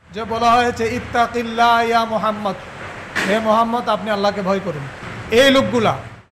যে বলা হয়েছে ইত্তাকিল্লাহ ইয়া মুহাম্মদ, হে মুহাম্মদ আপনি আল্লাহকে ভয় করুন। এই লোকগুলা।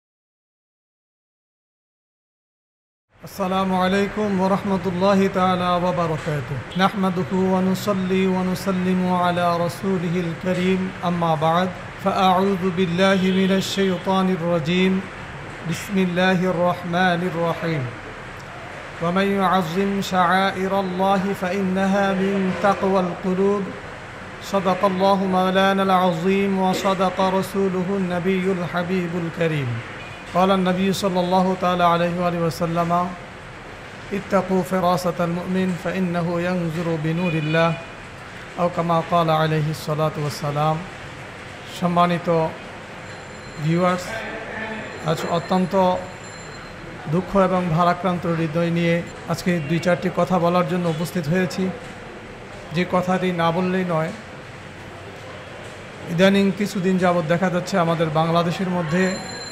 আসসালামু আলাইকুম ওয়া রাহমাতুল্লাহি তাআলা ওয়া বারাকাতুহু। নাহমাদুহু ওয়া নুসাল্লি ওয়া নুসাল্লিমু আলা রাসূলিহিল কারীম, আম্মা বা'দ। ফাআউযু বিল্লাহি মিনাশ শাইতানির রাজীম। বিসমিল্লাহির রহমানির রহিম। ومن يعظم شعائر الله فإنها من تقوى القلوب صدق الله مولانا العظيم وصدق رسوله النبي الحبيب الكريم قال النبي صلى الله تعالى عليه وآله وسلم اتقوا فراسة المؤمن فإنه ينظر بنور الله أو كما قال عليه الصلاة والسلام। সম্মানিত ভিউয়ার্স, আজ অত্যন্ত দুঃখ এবং ভারাক্রান্ত হৃদয় নিয়ে আজকে দুই চারটি কথা বলার জন্য উপস্থিত হয়েছি। যে কথাটি না বললেই নয়। ইদানিং কিছুদিন যাবৎ দেখা যাচ্ছে আমাদের বাংলাদেশের মধ্যে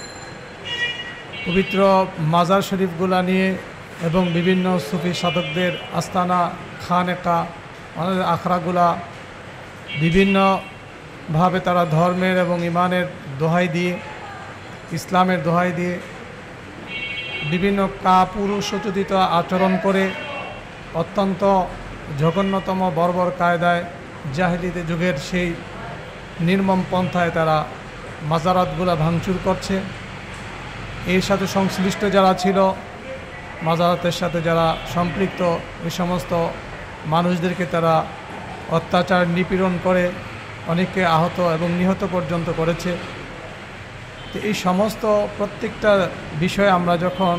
পবিত্র মাজার শরীফগুলা নিয়ে এবং বিভিন্ন সুফি সাধকদের আস্তানা, খানেকা, আমাদের আখড়াগুলা বিভিন্নভাবে তারা ধর্মের এবং ইমানের দোহাই দিয়ে, ইসলামের দোহাই দিয়ে বিভিন্ন কাপুরুষোচিত আচরণ করে অত্যন্ত জঘন্যতম বর্বর কায়দায় জাহেলিতে যুগের সেই নির্মম পন্থায় তারা মাজারাতগুলা ভাঙচুর করছে। এর সাথে সংশ্লিষ্ট যারা ছিল, মাজারাতের সাথে যারা সম্পৃক্ত, এই সমস্ত মানুষদেরকে তারা অত্যাচার, নিপীড়ন করে অনেককে আহত এবং নিহত পর্যন্ত করেছে। তো এই সমস্ত প্রত্যেকটা বিষয়ে আমরা যখন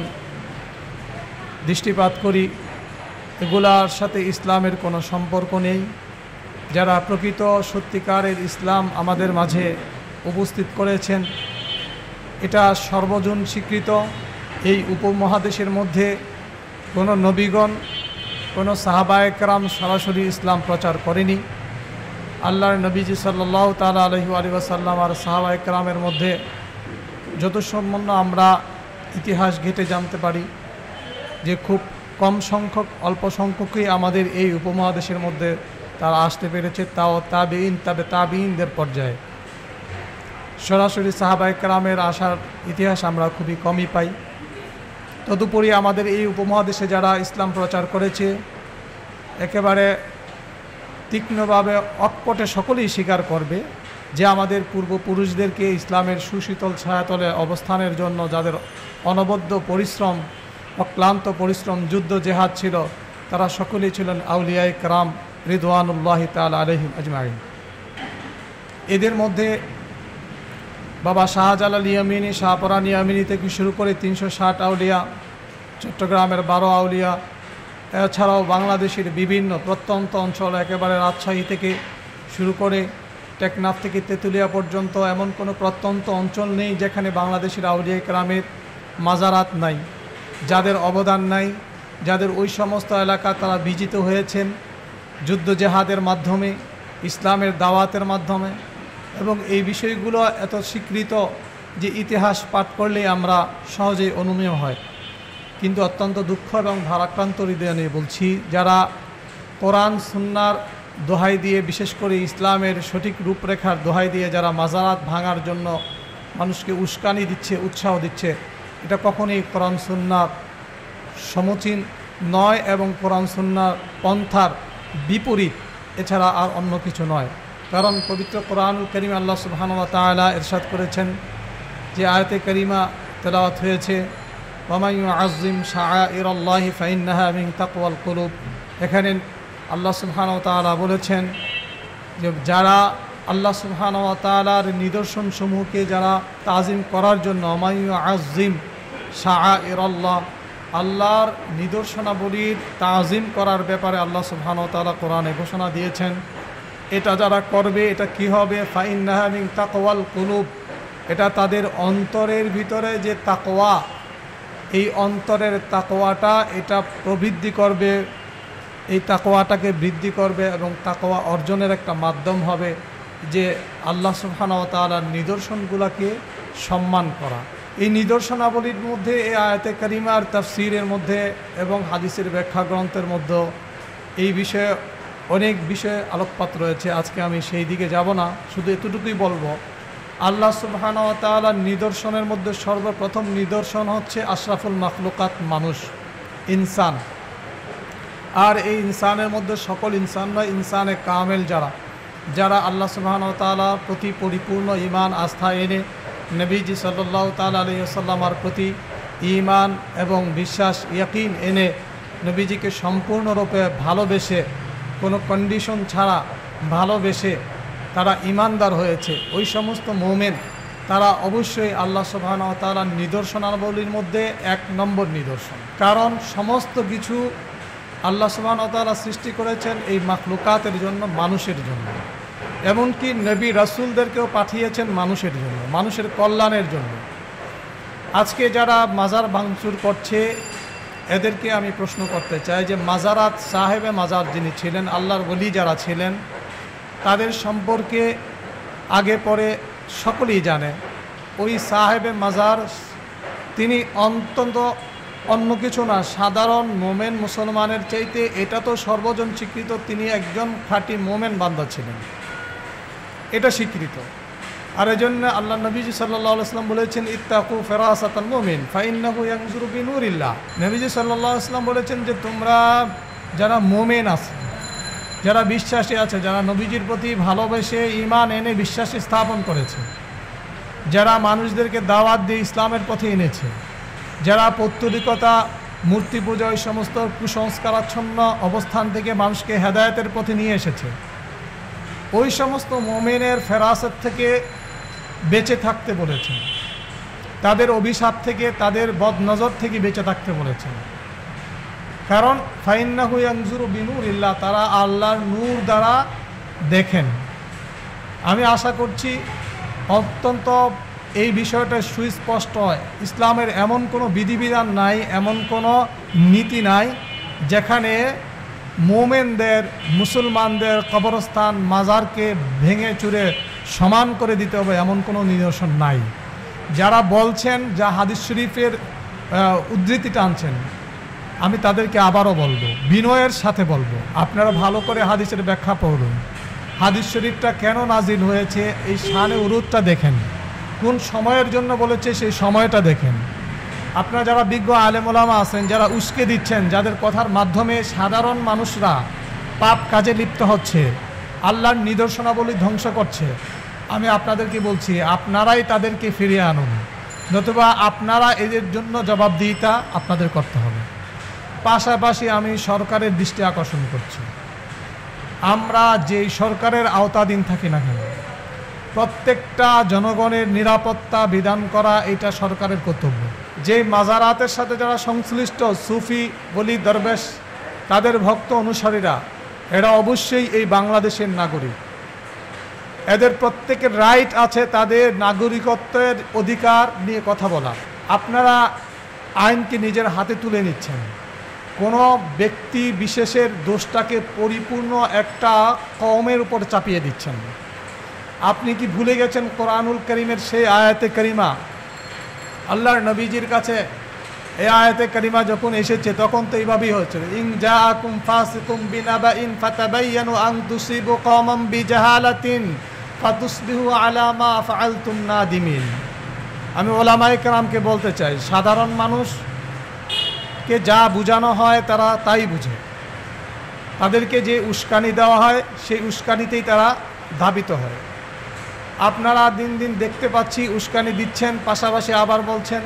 দৃষ্টিপাত করি, এগুলার সাথে ইসলামের কোনো সম্পর্ক নেই। যারা প্রকৃত সত্যিকারের ইসলাম আমাদের মাঝে উপস্থিত করেছেন, এটা সর্বজন স্বীকৃত। এই উপমহাদেশের মধ্যে কোনো নবীগণ, কোনো সাহাবায়ে কেরাম সরাসরি ইসলাম প্রচার করেনি। আল্লাহর নবীজি সাল্লাল্লাহু তাআলা আলাইহি ওয়া সাল্লাম আর সাহাবায়ে কেরামের মধ্যে যত সম্বন্ধ আমরা ইতিহাস ঘেঁটে জানতে পারি যে খুব কম সংখ্যক, অল্প সংখ্যকই আমাদের এই উপমহাদেশের মধ্যে তারা আসতে পেরেছে, তাও তাবেঈন, তাবেঈনদের পর্যায়ে। সরাসরি সাহাবায়ে কেরামের আসার ইতিহাস আমরা খুবই কমই পাই। তদুপরি আমাদের এই উপমহাদেশে যারা ইসলাম প্রচার করেছে, একেবারে তীক্ষ্ণভাবে অকপটে সকলেই স্বীকার করবে যে আমাদের পূর্বপুরুষদেরকে ইসলামের সুশীতল ছায়াতলে অবস্থানের জন্য যাদের অনবদ্য পরিশ্রম, অক্লান্ত পরিশ্রম, যুদ্ধ জেহাদ ছিল, তারা সকলেই ছিলেন আউলিয়ায়ে কেরাম রিদওয়ানুল্লাহি তাআলা আলাইহিম আজমাইন। এদের মধ্যে বাবা শাহজালাল ইয়ামিনী, শাহপরান ইয়ামিনী থেকে শুরু করে 360 আউলিয়া, চট্টগ্রামের 12 আউলিয়া, এছাড়াও বাংলাদেশের বিভিন্ন প্রত্যন্ত অঞ্চল, একেবারে রাজশাহী থেকে শুরু করে টেকনাফ থেকে তেঁতুলিয়া পর্যন্ত এমন কোনো প্রত্যন্ত অঞ্চল নেই যেখানে বাংলাদেশের আউলিয়া কেরামের মাজারাত নাই, যাদের অবদান নাই, যাদের ওই সমস্ত এলাকা তারা বিজিত হয়েছেন যুদ্ধ জেহাদের মাধ্যমে, ইসলামের দাওয়াতের মাধ্যমে। এবং এই বিষয়গুলো এত স্বীকৃত যে ইতিহাস পাঠ করলেই আমরা সহজেই অনুমেয় হয়। কিন্তু অত্যন্ত দুঃখ এবং ভারাক্রান্ত হৃদয় নিয়ে বলছি, যারা কোরআন সুন্নাহর দোহাই দিয়ে, বিশেষ করে ইসলামের সঠিক রূপরেখার দোহাই দিয়ে যারা মাজারাত ভাঙার জন্য মানুষকে উস্কানি দিচ্ছে, উৎসাহ দিচ্ছে, এটা কখনোই কোরআন সুন্নাহর সমীচীন নয় এবং কোরআন সুন্নাহর পন্থার বিপরীত, এছাড়া আর অন্য কিছু নয়। কারণ পবিত্র কোরআনুল কারীম আল্লাহ সুবহানাহু ওয়া তাআলা ইরশাদ করেছেন, যে আয়াতে কারিমা তেলাওয়াত হয়েছে, ওয়ামান ইউআযযিম শাআইরাল্লাহি ফাইন্নাহা মিন তাকওয়াল কুলুব। এখানে আল্লাহ সুবহানাহু ওয়া তাআলা বলেছেন যে যারা আল্লাহ সুবহানাহু ওয়া তাআলার নিদর্শনসমূহকে যারা তাজিম করার জন্য, ওয়ামান ইউআযযিম শাআইরাল্লাহ, আল্লাহর নিদর্শনাবলীর তাজিম করার ব্যাপারে আল্লাহ সুবহানাহু ওয়া তাআলা কোরআনে ঘোষণা দিয়েছেন। এটা যারা করবে, এটা কি হবে? ফাইন্নাহা মিন তাকওয়াল কুলুব, এটা তাদের অন্তরের ভিতরে যে তাকওয়া, এই অন্তরের তাকওয়াটা এটা প্রবৃদ্ধি করবে, এই তাকওয়াটাকে বৃদ্ধি করবে এবং তাকওয়া অর্জনের একটা মাধ্যম হবে যে আল্লাহ সুবহানাহু ওয়া তাআলার নিদর্শনগুলোকে সম্মান করা। এই নিদর্শনাবলীর মধ্যে এই আয়াতে কারিমার তাফসীরের মধ্যে এবং হাদিসের ব্যাখ্যা গ্রন্থের মধ্যে এই বিষয়ে অনেক বিষয়ে আলোকপাত রয়েছে, আজকে আমি সেই দিকে যাব না, শুধু এতটুকুই বলবো, আল্লাহ সুবহানাহু ওয়া তাআলার নিদর্শনের মধ্যে সর্বপ্রথম নিদর্শন হচ্ছে আশরাফুল মাখলুকাত, মানুষ, ইনসান। আর এই ইনসানের মধ্যে সকল ইনসান নয়, ইনসানে কামেল যারা আল্লাহ সুবহানাহু ওয়া তাআলার প্রতি পরিপূর্ণ ঈমান আস্থা এনে নবীজি সাল্লাল্লাহু তাআলা আলাইহি ওয়াসাল্লামের প্রতি ঈমান এবং বিশ্বাস ইয়াকিন এনে নবীজিকে সম্পূর্ণরূপে ভালোবেসে, কোনো কন্ডিশন ছাড়া ভালোবেসে তারা ঈমানদার হয়েছে, ওই সমস্ত মুমিন তারা অবশ্যই আল্লাহ সুবহানাহু ওয়া তাআলার নিদর্শনাবলীর মধ্যে 1 নম্বর নিদর্শন। কারণ সমস্ত কিছু আল্লাহ সুবহানাহু ওয়া তাআলা সৃষ্টি করেছেন এই মাখলুকাতের জন্য, মানুষের জন্য। এমনকি নবী রাসূলদেরকেও পাঠিয়েছেন মানুষের জন্য, মানুষের কল্যাণের জন্য। আজকে যারা মাজার ভাঙচুর করছে এদেরকে আমি প্রশ্ন করতে চাই যে মাজারাত, সাহেবে মাজার যিনি ছিলেন, আল্লাহর ওলি যারা ছিলেন, তাদের সম্পর্কে আগে পরে সকলেই জানে। ওই সাহেবে মাজার তিনি অন্তত অন্য কিছু না, সাধারণ মোমেন মুসলমানের চাইতে এটা তো সর্বজন স্বীকৃত তিনি একজন খাঁটি মোমেন বান্দা ছিলেন, এটা স্বীকৃত। আর এজন্য আল্লাহ নবীজি সাল্লাল্লাহু আলাইহি ওয়াসাল্লাম বলেছেন ইত্তাকু ফিরাসাতাল মুমিন ফাইন্নাহু ইয়ানজুরু বিনুরিল্লাহ। নবীজি সাল্লাল্লাহু আলাইহি ওয়াসাল্লাম বলেছেন যে তোমরা যারা মুমিন আছে, যারা বিশ্বাসী আছে, যারা নবীজির প্রতি ভালোবেসে ঈমান এনে বিশ্বাস স্থাপন করেছে, যারা মানুষদেরকে দাওয়াত দিয়ে ইসলামের পথে এনেছে, যারা পৌত্তলিকতা, মূর্তি পূজা, ওই সমস্ত কুসংস্কারাচ্ছন্ন অবস্থান থেকে মানুষকে হেদায়েতের পথে নিয়ে এসেছে, ওই সমস্ত মুমিনের ফেরাসত থেকে বেঁচে থাকতে বলেছেন, তাদের অভিশাপ থেকে, তাদের বদনজর থেকে বেঁচে থাকতে বলেছেন। কারণ ফাইন্নাহু ইয়ানজুরু বিনুরিল্লাহ, তারা আল্লাহর নূর দ্বারা দেখেন। আমি আশা করছি অত্যন্ত এই বিষয়টা সুস্পষ্ট হয়। ইসলামের এমন কোনো বিধিবিধান নাই, এমন কোনো নীতি নাই যেখানে মোমেনদের, মুসলমানদের কবরস্থান, মাজারকে ভেঙে চুরে সমান করে দিতে হবে, এমন কোনো নিদর্শন নাই। যারা বলছেন, যা হাদিস শরীফের উদ্ধৃতি টানছেন, আমি তাদেরকে আবারও বলবো, বিনয়ের সাথে বলবো, আপনারা ভালো করে হাদিসের ব্যাখ্যা পড়ুন। হাদিস শরীফটা কেন নাজিল হয়েছে, এই শানে উরুদটা দেখেন, কোন সময়ের জন্য বলেছে সেই সময়টা দেখেন। আপনারা যারা বিজ্ঞ আলেম ওলামা আছেন, যারা উস্কে দিচ্ছেন, যাদের কথার মাধ্যমে সাধারণ মানুষরা পাপ কাজে লিপ্ত হচ্ছে, আল্লাহর নিদর্শনাবলী ধ্বংস করছে, আমি আপনাদেরকে বলছি আপনারাই তাদেরকে ফিরিয়ে আনুন, নতুবা আপনারা এদের জন্য জবাবদিহিতা আপনাদের করতে হবে। পাশাপাশি আমি সরকারের দৃষ্টি আকর্ষণ করছি, আমরা যেই সরকারের আওতাধীন থাকি না কেন, প্রত্যেকটা জনগণের নিরাপত্তা বিধান করা এটা সরকারের কর্তব্য। যে মাজারাতের সাথে যারা সংশ্লিষ্ট, সুফি, বলি, দরবেশ, তাদের ভক্ত অনুসারীরা, এরা অবশ্যই এই বাংলাদেশের নাগরিক। এদের প্রত্যেকের রাইট আছে তাদের নাগরিকত্বের অধিকার নিয়ে কথা বলা। আপনারা আইনকে নিজের হাতে তুলে নিচ্ছেন, কোনো ব্যক্তি বিশেষের দোষটাকে পরিপূর্ণ একটা কওমের উপর চাপিয়ে দিচ্ছেন। আপনি কি ভুলে গেছেন কোরআনুল কারীমের সেই আয়াতে কারিমা? আল্লাহর নবীজির কাছে এই আয়াতে কারিমা যখন এসেছে তখন তো এইভাবেই হয়েছিল, ইন জাআকুম ফাসিকুম বিনাবাইন ফাতাবায়ানু আন তুসিবু কওমান বিজাহালাতিন ফাতুসবিহু আলা মা ফাআলতুম নাদিমিন। আমি ওলামায়ে কেরামকে বলতে চাই, সাধারণ মানুষকে যা বোঝানো হয় তারা তাই বুঝে, তাদেরকে যে উস্কানি দেওয়া হয় সেই উস্কানিতেই তারা ধাবিত হয়। আপনারা দিন দিন দেখতে পাচ্ছি উস্কানি দিচ্ছেন, পাশাপাশি আবার বলছেন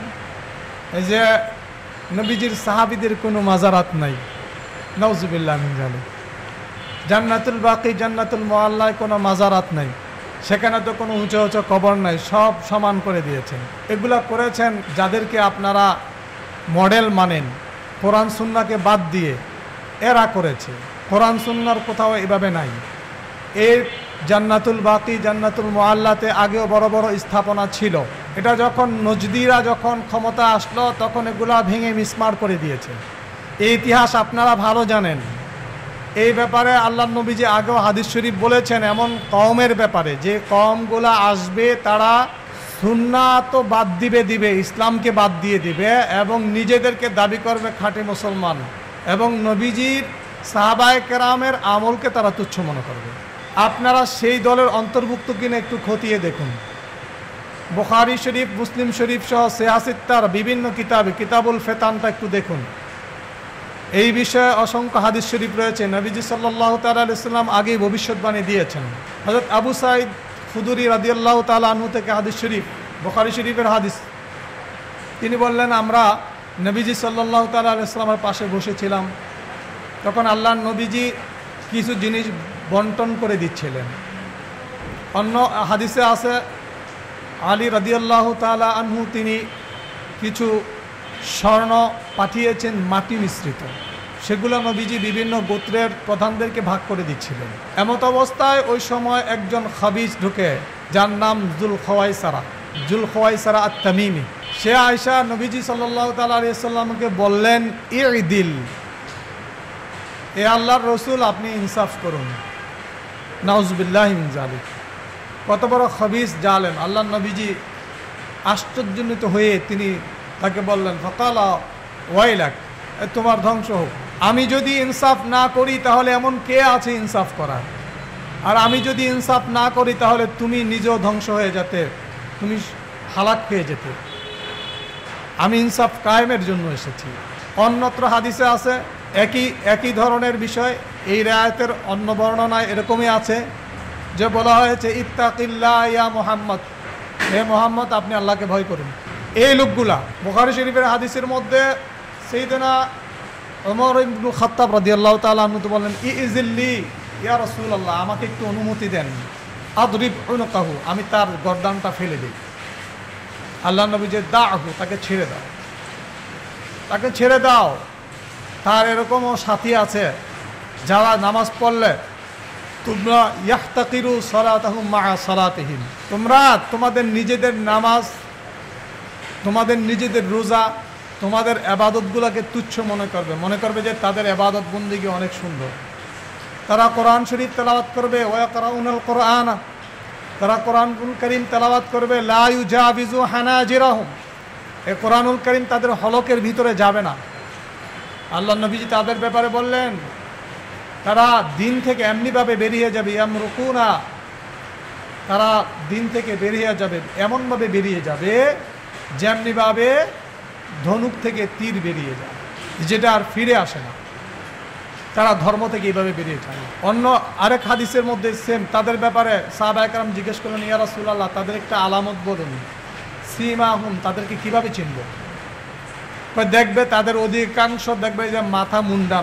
যে নবীজির সাহাবীদের কোনো মাজারাত নাই, নাউজুবিল্লাহ মিন যালিক। জান্নাতুল বাকি, জান্নাতুল মুআল্লায় কোনো মাজারাত নাই, সেখানে তো কোনো উঁচু উঁচু কবর নাই, সব সমান করে দিয়েছেন। এগুলা করেছেন যাদেরকে আপনারা মডেল মানেন, কোরআন সুন্নাহকে বাদ দিয়ে এরা করেছে। কোরআন সুন্নাহর কোথাও এভাবে নাই। এর জান্নাতুল বাকি, জান্নাতুল মুআল্লাতে আগেও বড় বড় স্থাপনা ছিল, এটা যখন নজদিরা যখন ক্ষমতা আসলো তখন এগুলা ভেঙে মিসমার করে দিয়েছে। এই ইতিহাস আপনারা ভালো জানেন। এই ব্যাপারে আল্লাহ নবীজি আগেও হাদিস শরীফ বলেছেন এমন কওমের ব্যাপারে, যে কওমগুলা আসবে তারা সুন্নাত তো বাদ দিবে, ইসলামকে বাদ দিয়ে দিবে এবং নিজেদেরকে দাবি করবে খাঁটি মুসলমান, এবং নবীজির সাহাবায়ে কেরামের আমলকে তারা তুচ্ছ মনে করবে। আপনারা সেই দলের অন্তর্ভুক্ত কিনা একটু খতিয়ে দেখুন। বুখারী শরীফ, মুসলিম শরীফ সহ সিয়াসিত্তার বিভিন্ন কিতাবে, কিতাবুল ফেতানটা একটু দেখুন। এই বিষয়ে অসংখ্য হাদিস শরীফ রয়েছে। নবীজি সাল্লাল্লাহু তাআলা আলাইহি সাল্লাম আগেই ভবিষ্যৎবাণী দিয়েছেন। হযরত আবু সাঈদ খুদরি রাদিয়াল্লাহু তাআলা আনহু থেকে হাদিস শরীফ, বুখারী শরীফের হাদিস, তিনি বললেন, আমরা নবীজি সাল্লাল্লাহু তাআলা আলাইহি সাল্লামের পাশে বসেছিলাম, তখন আল্লাহর নবীজি কিছু জিনিস বন্টন করে দিচ্ছিলেন। অন্য হাদিসে আছে আলী রাদিয়াল্লাহু তাআলা আনহু তিনি কিছু স্বর্ণ পাঠিয়েছেন মাটি মিশ্রিত, সেগুলো নবীজি বিভিন্ন গোত্রের প্রধানদেরকে ভাগ করে দিচ্ছিলেন। এমত অবস্থায় ওই সময় একজন খাবিজ ঢুকে, যার নাম জুলখওয়াইসারা আত-তামিমি। সে আয়েশা নবীজি সাল্লাল্লাহু তাআলা আলাইহি সাল্লামকে বললেন, ইদিল, এ আল্লাহর রসুল, আপনি ইনসাফ করুন। নাউজুবিল্লাহি মিন যালিক। কত বড় খবিস জালেম! আল্লাহর নবীজি আশ্চর্যান্বিত হয়ে তিনি তাকে বললেন, ফাকালা ওয়াইলাক, তোমার ধ্বংস হোক। আমি যদি ইনসাফ না করি তাহলে এমন কে আছে ইনসাফ করার? আর আমি যদি ইনসাফ না করি তাহলে তুমি নিজেও ধ্বংস হয়ে যেতে, তুমি হালাক পেয়ে যেতে। আমি ইনসাফ কায়েমের জন্য এসেছি। অন্যত্র হাদিসে আছে একই ধরনের বিষয়। এই রায়াতের অন্য বর্ণনায় এরকমই আছে যে বলা হয়েছে, ইত্তাকিল্লাহ ইয়া মুহাম্মদ, হে মুহাম্মদ, আপনি আল্লাহকে ভয় করুন। এই লোকগুলা বুখারী শরীফের হাদিসের মধ্যে সাইয়েদনা ওমর ইবনে খাত্তাব রাদিয়াল্লাহু তাআলা আনহু তো বলেন, ইজিল্লি ইয়া রাসূলুল্লাহ, আমাকে একটু অনুমতি দেন, আদরিব উনকাহু, আমি তার গর্দানটা ফেলে দিই। আল্লাহ নবী যে দাহু, তাকে ছেড়ে দাও, তাকে ছেড়ে দাও। তার এরকমও সাথী আছে যারা নামাজ পড়লে তোমরা ইয়াহতাকিরু সালাতাহুম মা সালাতিহিম, তোমরা তোমাদের নিজেদের নামাজ, তোমাদের নিজেদের রোজা, তোমাদের ইবাদতগুলোকে তুচ্ছ মনে করবে যে তাদের ইবাদত বন্দেগী অনেক সুন্দর। তারা কোরআন শরীফ তেলাওয়াত করবে, ওয়ায়াকরাউনাল কোরআন, তারা কোরআনুল কারীম তেলাওয়াত করবে, লা ইউজাবিজু হানাজিরাহুম, এই কোরআনুল কারীম তাদের হলকের ভিতরে যাবে না। আল্লাহ নবীজি তাদের ব্যাপারে বললেন, তারা দিন থেকে এমনিভাবে বেরিয়ে যাবে, ইয়ামরুকুনা, তারা দিন থেকে বেরিয়ে যাবে, এমনভাবে বেরিয়ে যাবে যেমনিভাবে ধনুক থেকে তীর বেরিয়ে যায়, যেটা আর ফিরে আসে না। তারা ধর্ম থেকে এইভাবে বেরিয়ে যায়। অন্য আরেক হাদিসের মধ্যে সেম তাদের ব্যাপারে সাহাবায়ে কেরাম জিজ্ঞেস করলেন, ইয়া রাসূলুল্লাহ, তাদের একটা আলামত বলুন, সীমাহুম, তাদেরকে কিভাবে চিনব? দেখবে তাদের অধিকাংশ দেখবে যে মাথা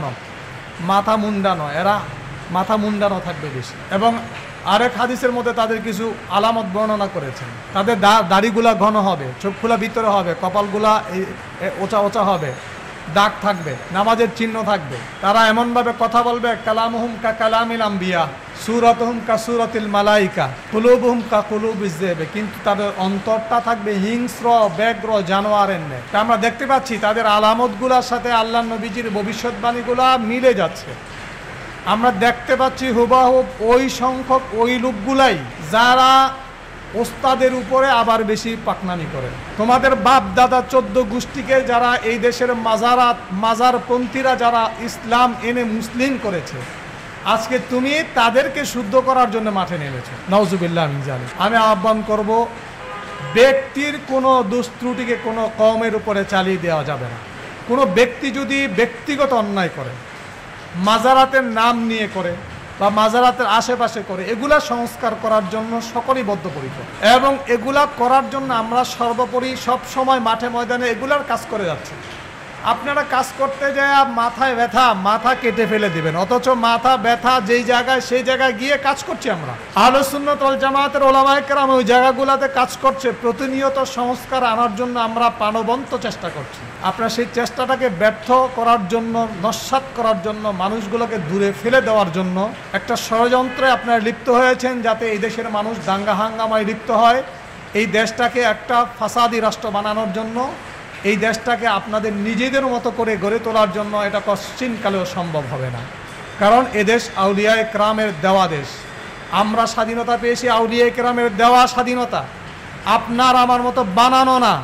মুন্ডানো, এরা মাথা মুন্ডানো থাকবে বেশি। এবং আরেক হাদিসের মধ্যে তাদের কিছু আলামত বর্ণনা করেছেন, তাদের দাড়িগুলা ঘন হবে, চোখগুলা ভিতরে হবে, কপালগুলা ওচা হবে, দাগ থাকবে, নামাজের চিহ্ন থাকবে। তারা এমনভাবে কথা বলবে, কালামুহুম কা কালামিল আম্বিয়া, সূরাতুহুম কা সূরাতিল মালাইকা, কুলুবুহুম কা কুলুবিজ যিব, কিন্তু তাদের অন্তরটা থাকবে হিংস্র ব্যগ্র জানোয়ারের ন্যায়। তা আমরা দেখতে পাচ্ছি তাদের আলামতগুলোর সাথে আল্লাহর নবীজির ভবিষ্যৎবাণীগুলা মিলে যাচ্ছে। আমরা দেখতে পাচ্ছি হুবাহুব ওই সংখ্যক ওই লোকগুলাই যারা ওস্তাদের উপরে আবার বেশি পাকনামি করে। তোমাদের বাপ দাদা 14 গোষ্ঠীকে যারা এই দেশের মাজারপন্থীরা যারা ইসলাম এনে মুসলিম করেছে, আজকে তুমি তাদেরকে শুদ্ধ করার জন্য মাঠে নেমেছো। নাউজুবিল্লাহ মিন যালিক। আমি আহ্বান করব, ব্যক্তির কোনো দুষ্ত্রুটিকে কোনো কওমের উপরে চালিয়ে দেওয়া যাবে না। কোনো ব্যক্তি যদি ব্যক্তিগত অন্যায় করে, মাজারাতের নাম নিয়ে করে বা মাজারাতের আশেপাশে করে, এগুলা সংস্কার করার জন্য সকলেই বদ্ধপরিকর, এবং এগুলা করার জন্য আমরা সর্বোপরি সব সময় মাঠে ময়দানে এগুলার কাজ করে যাচ্ছি। আপনারা কাজ করতে যায় মাথায় ব্যথা, মাথা কেটে ফেলে দিবেন, অথচ মাথা ব্যথা যেই জায়গায় সেই জায়গায় গিয়ে কাজ করছি আমরা। আহলে সুন্নাত ওয়াল জামাতের উলামায়ে কেরাম ওই জায়গাগুলোতে কাজ করছে, প্রতিনিয়ত সংস্কার আনার জন্য আমরা প্রাণবন্ত চেষ্টা করছি। আপনারা সেই চেষ্টাটাকে ব্যর্থ করার জন্য, নস্যাৎ করার জন্য, মানুষগুলোকে দূরে ফেলে দেওয়ার জন্য একটা ষড়যন্ত্রে আপনারা লিপ্ত হয়েছেন, যাতে এই দেশের মানুষ দাঙ্গা হাঙ্গামায় লিপ্ত হয়, এই দেশটাকে একটা ফাসাদি রাষ্ট্র বানানোর জন্য, এই দেশটাকে আপনাদের নিজেদের মতো করে গড়ে তোলার জন্য। এটা কশ্চিনকালেও সম্ভব হবে না, কারণ এদেশ আউলিয়ায়ে কেরামের দেওয়া দেশ। আমরা স্বাধীনতা পেয়েছি আউলিয়ায়ে কেরামের দেওয়া স্বাধীনতা, আপনার আমার মতো বানানো না।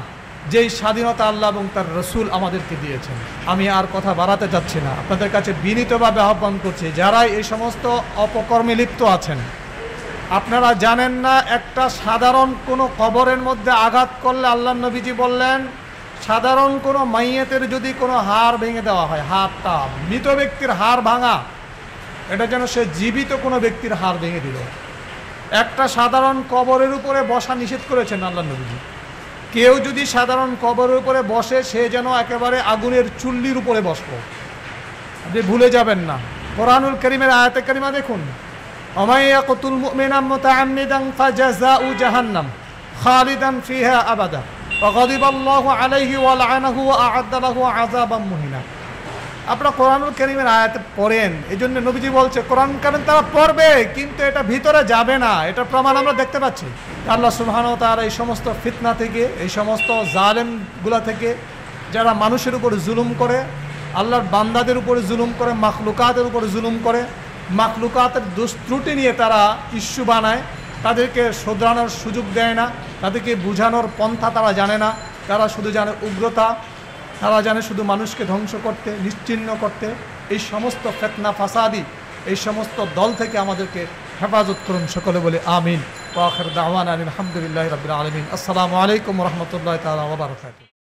যেই স্বাধীনতা আল্লাহ এবং তার রসুল আমাদেরকে দিয়েছেন। আমি আর কথা বাড়াতে চাচ্ছি না, আপনাদের কাছে বিনীতভাবে আহ্বান করছি, যারা এই সমস্ত অপকর্মে লিপ্ত আছেন, আপনারা জানেন না একটা সাধারণ কোনো কবরের মধ্যে আঘাত করলে আল্লাহ নবীজি বললেন, সাধারণ কোনো মাইয়েতের যদি কোনো হাড় ভেঙে দেওয়া হয়, হাড়টা মৃত ব্যক্তির হাড় ভাঙা, এটা যেন সে জীবিত কোনো ব্যক্তির হাড় ভেঙে দিল। একটা সাধারণ কবরের উপরে বসা নিষেধ করেছেন আল্লাহ নবীজি। কেউ যদি সাধারণ কবরের উপরে বসে, সে যেন একেবারে আগুনের চুল্লির উপরে বসব। আপনি ভুলে যাবেন না, কোরআনুল কারীমের আয়াতে কারিমা দেখুন, ওয়া ইয়াকতুল মুমিনা মুতাআম্মিদান ফাজাযাউ জাহান্নাম খালিদান ফিহা আবাদা ওয়া গাদিবাল্লাহু আলাইহি ওয়া লা'নাহু ওয়া আ'আদ্দা লাহু আযাবাম মুহিনা। আপনারা কোরআনুল কারীমের আয়াত পড়েন, এই জন্য নবীজি বলছে কোরআন কারীম তারা পড়বে কিন্তু এটা ভিতরে যাবে না। এটা প্রমাণ আমরা দেখতে পাচ্ছি। আল্লাহ সুবহানাহু ওয়া তাআলা এই সমস্ত ফিতনা থেকে, এই সমস্ত জালেমগুলা থেকে, যারা মানুষের উপর জুলুম করে, আল্লাহর বান্দাদের উপরে জুলুম করে, মাখলুকাতের উপরে জুলুম করে, মাখলুকাতের দুষ্ত্রুটি নিয়ে তারা ইস্যু বানায়, তাদেরকে শোধরানোর সুযোগ দেয় না, তাদেরকে বোঝানোর পন্থা তারা জানে না। তারা শুধু জানে উগ্রতা, তারা জানে শুধু মানুষকে ধ্বংস করতে, নিশ্চিহ্ন করতে। এই সমস্ত ফিতনা ফাসাদি, এই সমস্ত দল থেকে আমাদেরকে হেফাজত করুন, সকলে বলে আমিন। ওয়া আখির দাওয়ানা আলহামদুলিল্লাহি রাব্বিল আলামিন। আসসালামু আলাইকুম ওয়া রাহমাতুল্লাহি তাআলা ওয়া বারাকাতুহু।